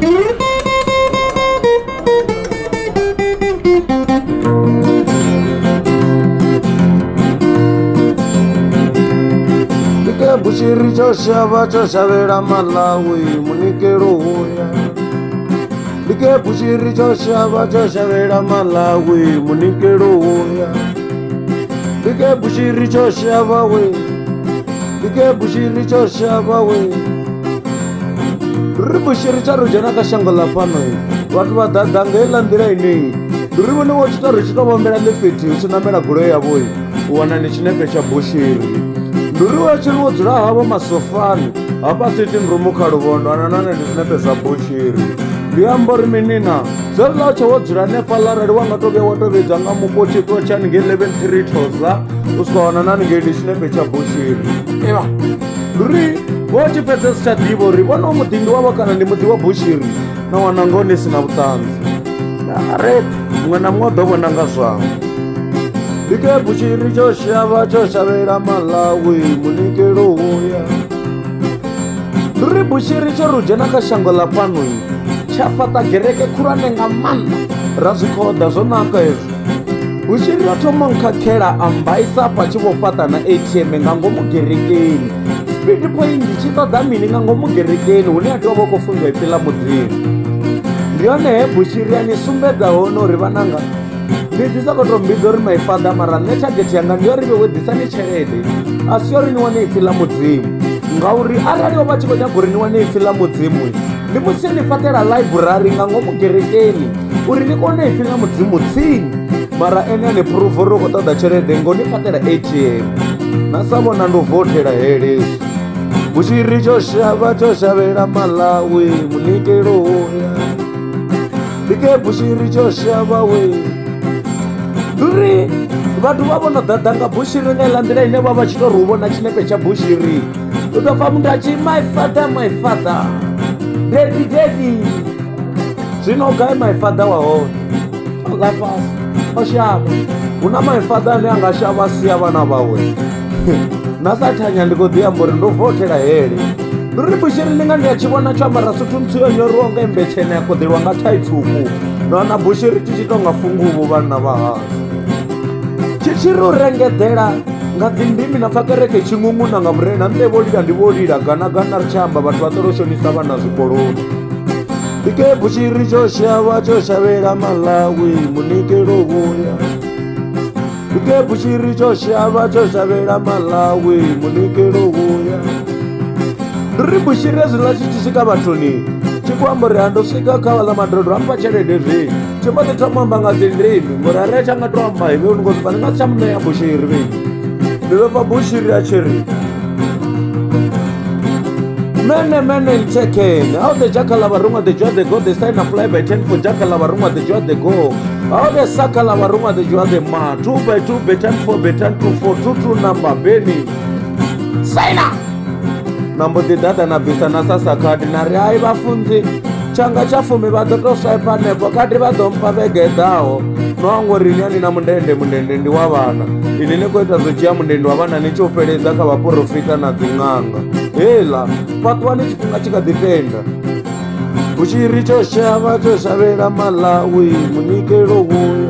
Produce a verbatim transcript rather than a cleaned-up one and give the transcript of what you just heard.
Bushiri cho shava cho shavera Malawi munikero hoya. Dike bushiri cho shava cho shavera Malawi munikero hoya. Dike bushiri cho shava we. Dike bushiri cho shava we. Duri bushiri cha rujana ka shangala pano. Watu wa dadangela ndira ini. Duri wani wachita rujita wambera lefiti. Usina mera gure ya boy. Wana nishinepe cha bushiri. Nduri wachiri wodzura havo masofani hapa sitting room karuvondo ananane ndinepesa bushiri ndiyambori minina zeri lacho wodzura nepalarari wangatove watovedza mukotiko chaninge eleven three toza usikawana naninge ndishinepe cha bushiri eva nduri vochipedzesi chadivori vona mudhindi wavo kana ndimudzi wa bushiri nawanango ndisina vutanzi are mumwe namwe wadovonanga zvavo. Dike bushiri cho shava cho shavera Malawi munikero hoya. Duri bushiri cho rujana ka shangola panui chafata gereke kuranenga manda razikoda zonaka ezo. Bushiri atomonka kera ambaisa pachivofata na A T M ngango mugerekeni. Speed point chitoda mini ngango mugerekeni uni atovo kufunga ipila mudzini. Ndione bushiri ani sumbedza hono rivananga. Ndizisa kotombidzo ri my father mara netageti yanga ndiyorive wedzisani cherede asi yori niwane ifila mudzimu ngauri araliwo vachikonyagori niwane ifila mudzimu ndimusendifatera library ngango mugerekeni uri nikone ifila mudzimu tsini mara ene ane pruvo rokotoda cherede ngonifatera A T M nasavona ndovhotera helezi. Bushiri cho shava cho shavera Malawi munikero hoya. Dike bushiri cho shava we. Duri vatu vavona dadanga bushiri nelandira ine vava chitoruvona chinepe cha bushiri utofamundachi my father my father daddy daddy zvinogai my father wahona olafasi oshava una my father neangashava siya vana vawe nasatanya ndikodhiyambori ndovhotera here. Nduri bushiri ndinga ndiyachivona chamara sutumtsiyonyoriwonga imbechene yakodherwa ngataitsuku nona bushiri chichitonga funguvo vana vahasi chichirurengedhera ngadzindimi nafakereke ching'ung'una ngamurena ndevolira ndivolira gana gana richamba vantu vatoroshonisa vana zvikoloni. Dike bushiri cho shava cho shavera Malawi munikero hoya. Dike bushiri cho shava cho shavera Malawi munikero hoya. Ndiri bushiri ezvila chichisvika vatoni chikuambori handosvika kavala madhodho ampa cherede zvenyu chimboti tomamba ngadzindimi murare changatoamba hive unikozi panenga chamuneya bushiri venyu ndivepa bushiri yachiri mene mene nchekeni how the jakala varumwa the joy the go the sign apply by ten for jakala varumwa the joy the go how the sakala varumwa the joy the ma two by two by ten four by ten two four two two number beni saina nambo didada na visa na sasa kadi nari hai vafunzi changa chafume vatotoswaipa nepo kati vadompa vegedhawo noangorinyani na mundende mundende ndi wa vana ini nikoita zochiya mundende wa vana nichoperedza kavaprofita na dzing'anga hela patuwani chifunga chikadzitenda. Bushiri cho shava cho shavera Malawi munikero hoya.